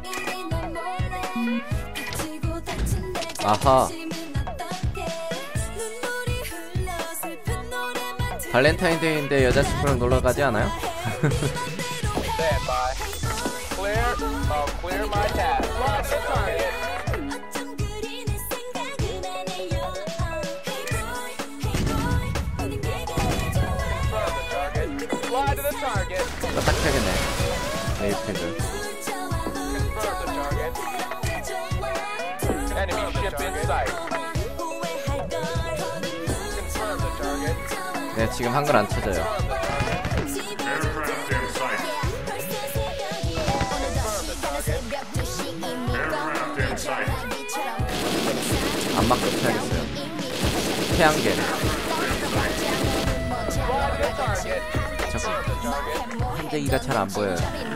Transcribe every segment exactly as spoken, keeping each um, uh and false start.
아하. 발렌타인데이인데 여자친구랑 놀러 가지 않아요? 딱딱하겠네. 네이트를. 네, 지금 한글 안 찾아요. 안막 흡해야겠어요. 태양계. 한대기가 잘 안 보여요.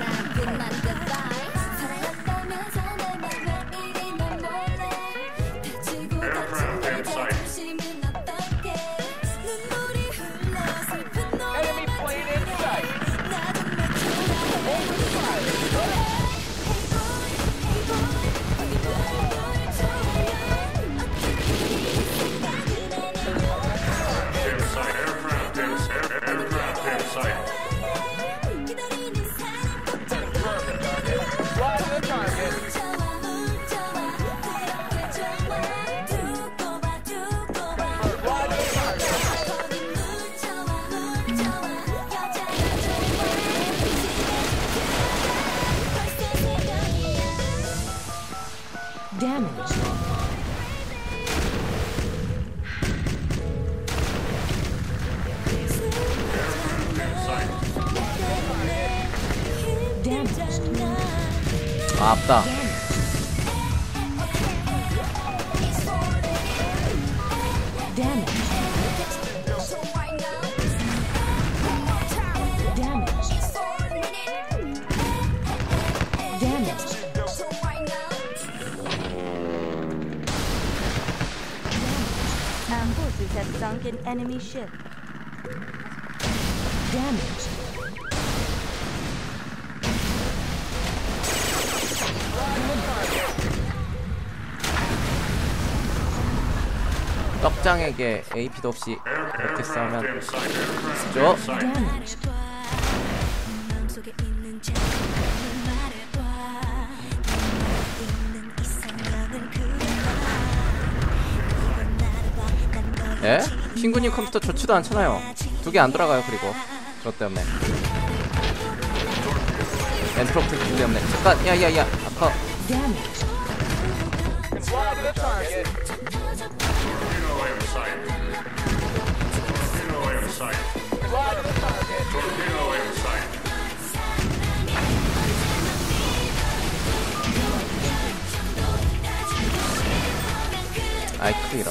Damage. 아, 아프다. Have sunk an enemy ship. Damage. 떡장에게 에이피도 없이 이렇게 싸우면 죠? 예? 친구님 컴퓨터 좋지도 않잖아요. 두 개 안 돌아가요. 그리고 그것 때문에 엔트로피 길 때문에. 잠깐, 야야야 아파. 아이 크리라.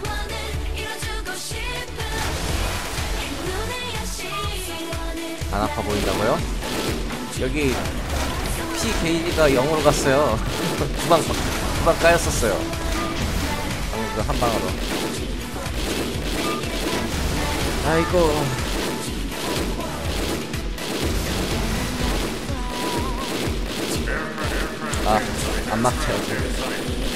안 아파 보인다고요? 여기 피 게이지가 영으로 갔어요. 두방 두방 까였었어요. 방금 그 한 방으로. 아이고. 아, 안 막혀요.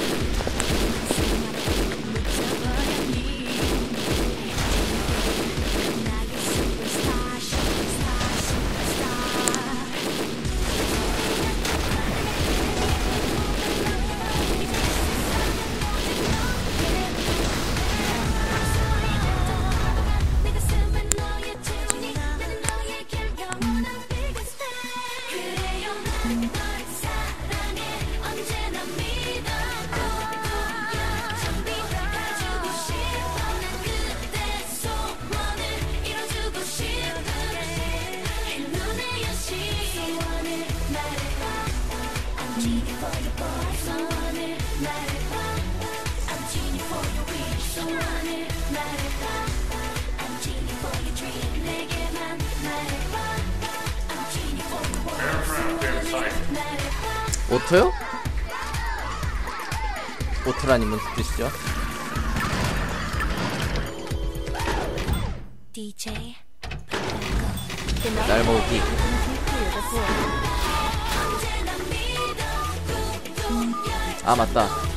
오토요? 오토라니 무슨 뜻이죠? 날 모으기. 아 맞다